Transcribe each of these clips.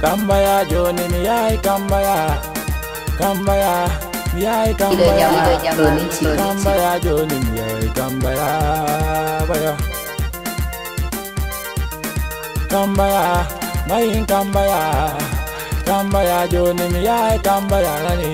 Kambaya Joni miyai kambaya Kambaya miyai kambaya Kambaya Joni miyai kambaya Baya Kambaya main kambaya Kambaya Joni miyai kambaya nani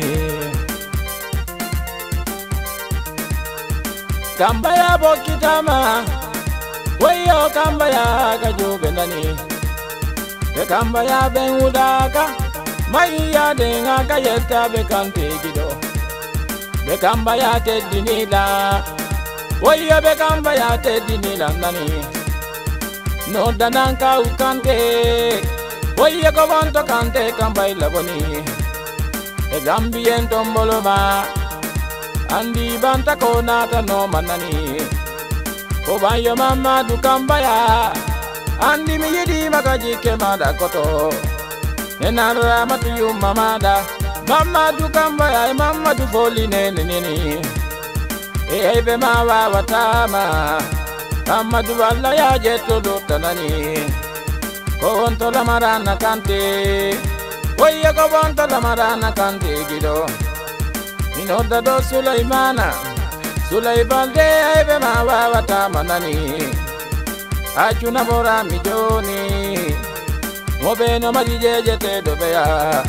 Kambaya bokitama Wayo kambaya kajobe nani Be kambaya ben udaka Maiya denga kayeta be kante gido Be kambaya tedinila Wayo be kambaya tedinila nani No dananka ukante Wayo ko bonto kante kambai laboni E gambien tomboloma Andi banta konata no manani Obayo mama du kambaya Andi mi yedi magaji kemada koto Nenara matu yu mamada Mama du kambaya mama du foli nene nene Ebe mawa watama Mama du wala ya jeto do tanani Konto la marana kante Oye ko bonto la marana kante gido Minoda do Sulaimana Sulaibalde ebe mawa watama nani Achuna bora mijoni Mobeno majijeje te dobeya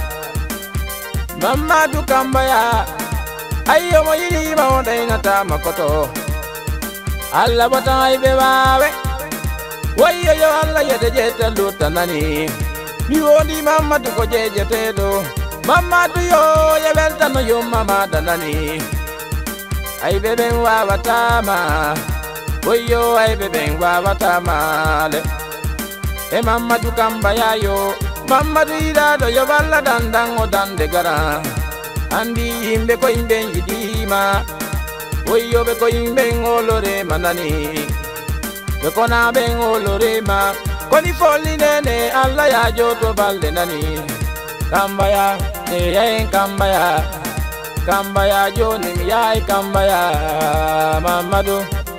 Mama du kambaya Ayo mo yiri maonda inata makoto Alla bota ibe wawe Wayo yo alla yede jete luta nani Miwoni mama du ko jeje te do Mama du yo yebelta no yo mama danani Ay bebe wa watama Oyo ay bebe wa watamale E mama du kambaya yo Mama du ida do yo balla dandang o dande gara Andi imbe ko imbe yidima Oyo be ko imbe ngolore manani Be ko na be ngolore ma Koni foli nene alla ya joto balde nani Kambaya kambaya Kambaya Joni miyai kambaya Mamadu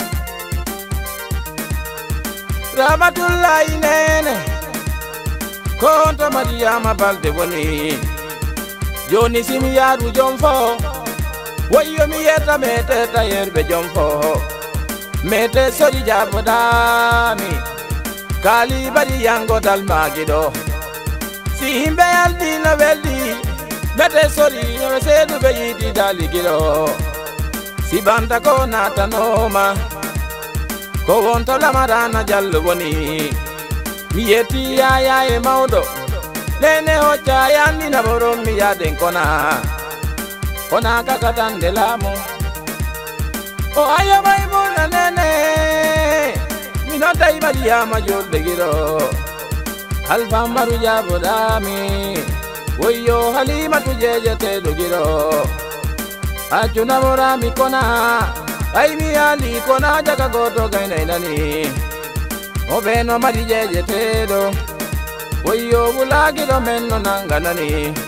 Ramatullahi nene Konto Mariama balde woni Joni simi yaru jomfo Wayo mi yeta mete tayerbe jomfo Mete sori jabodami Kali bari yango dal magido Si himbe aldi na veldi Mete sori no sedu be yidi dali giro Si banta ko nata noma Ko wonto la marana jallo woni Miyeti ya e maudo Lene hocha yandi na borom mi yaden kona Kona kakatande lamu O ayo maimuna nene Minota ibadi ya majolde giro Alfa maru jabodami Wayo halima tujeje te dogiro Achuna mora mikona Ay mi ali kona jaga goto gaina inani Obeno marijeje te do Wayo bulagi do menno nanganani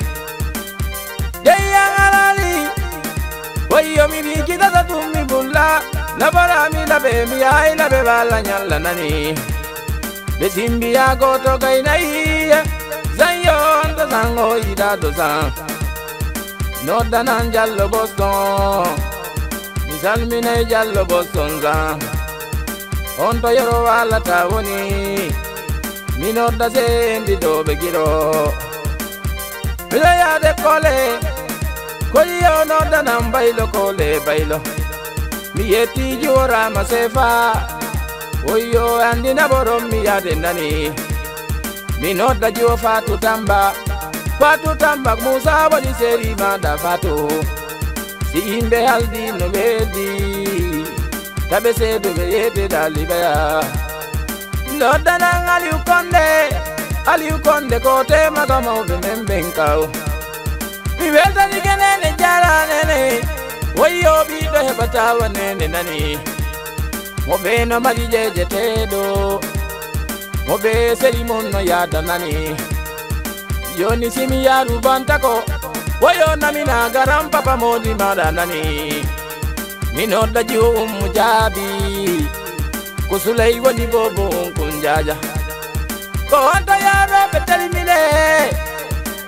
Deya ngalali Wayo mi bikita ta tumi bulla Labara mi labe mi ay labe bala nyalla nani Besimbi ya goto gaina iya Zayon do zango ida do zang No danan jallo boston Misal mine jallo boston zang Onto yoro wala tawoni Mino da sendi do begiro Bila ya de kole Koyo no danan bailo kole bailo Mi yeti jora masefa Oyo andina borom mi yade nani Minota jiwa fatu tamba musa wadi seri manda fatu Si imbe haldi no bedi Tabe sedu beyete dalibaya Loda nang aliu konde kote magama ube membenkau Mi welta ni kenene jara nene Wayo bido hebatawa nene nani Mobeno marijeje tedo Mobe serimono yada nani Yoni simi yaru bantako Wayo namina garam papa modi mada nani Minoda jiu mujabi Kusulai wani bobo kunjaja Ko anta yaro betali mile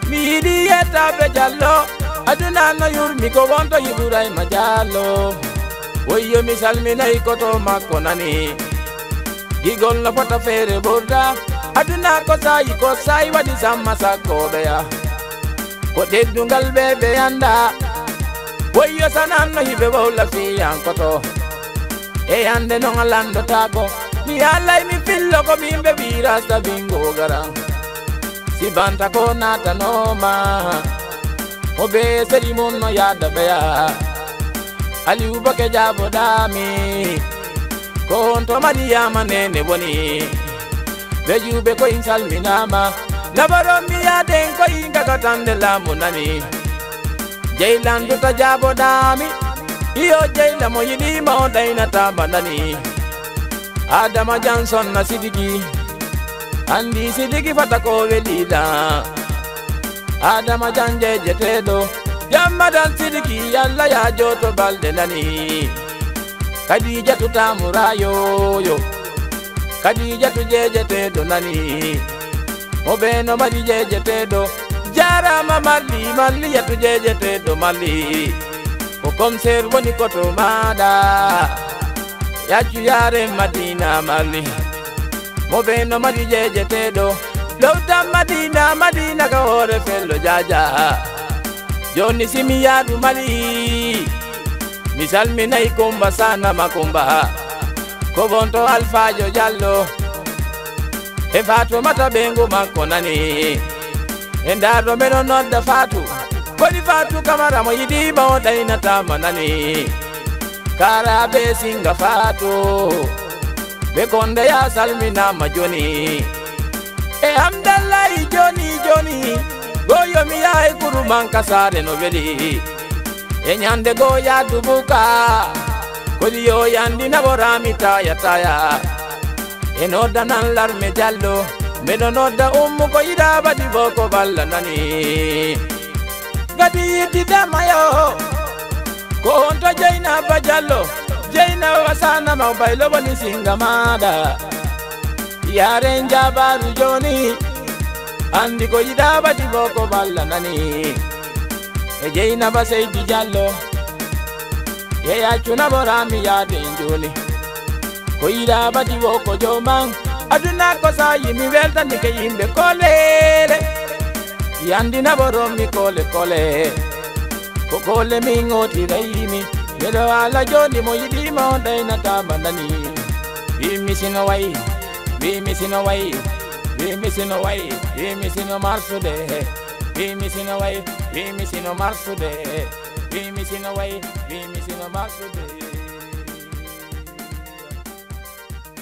mi di yeta be jallo aduna no yurmi ko wonto yiduray ma jallo woyyo mi salminay koto makko nani gigol na fota fere borda aduna ko sayi wadi samma sakkoɓe ya ko teddungal ɓe anda woyyo sananno hiɓe wowla fiyankoto e yande non alandotako mi allay mi fillo ko mimɓe ɓirasta bingo garan si banta ko natanoma o ɓe seri mum no yadda ɓeya aliou boke jaboɗami ko on to mariyama nene woni ɓe juuɓe koyin salminama labaron mbiyaden koyin kakatande laamu nani jeylanduta jaboɗami iyo jeyla mo yiɗima o ɗaynatama nani adama janson na sidiki andi sidiki fata ko welida adama jan jejeteɗo jammadan sidiki yalla ya joto balde nani kadijatu tamurayoyo kadijatu jejeteɗo nani mo ɓeno mbaɗi jejeteɗo jarama malli yatu jejeteɗo malli ko comsere woni koto maɗa yaccu yare madina malli mo ɓeno mbaɗi jejeteɗo lowtan madina ka hoore fello jaja joni simi yaadu mali mi salminayi kumba sanama kumba ko bonto alfajo jallo e fatou mata ɓengu makko nani e ndarɗo mbeɗo nodda fatou kodi fatou camara mo yiɗima o ɗaynatama nani karaɓe singa fatou ɓe konde ya salminama joni e hamdallahi joni goyomi yahay kurumanka sare no weeli e ñande go yaddu buka kodi yo yandi naborami taya e noddanan larme jallo meɗo nodda ummu ko yiɗa baɗi bo ko balla nani gadi yiddidamayo ko on to jeynaba jallo jeyna wasanama baylo woni singa maɗa yaren jabaru joni andi ko yiɗa baɗi bo ko balla nani e jeynaba seydi jallo e yaccunaborami yaden joni ko yiɗa baɗi wo ko joman aduna ko sayi mi weltanike yimɓe kolere yandinaboronmi kole ko kole min otirayimi mbeɗo ala joni mo yiɗima on ɗaynatama nani wimi sino wayi wimi sino wayi wimi sino wayi wimi sino marsude wimi sino wayi wimi sino marsude wimi sino wayi wimi sino marsude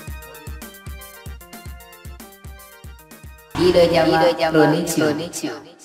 Ida Jama Production.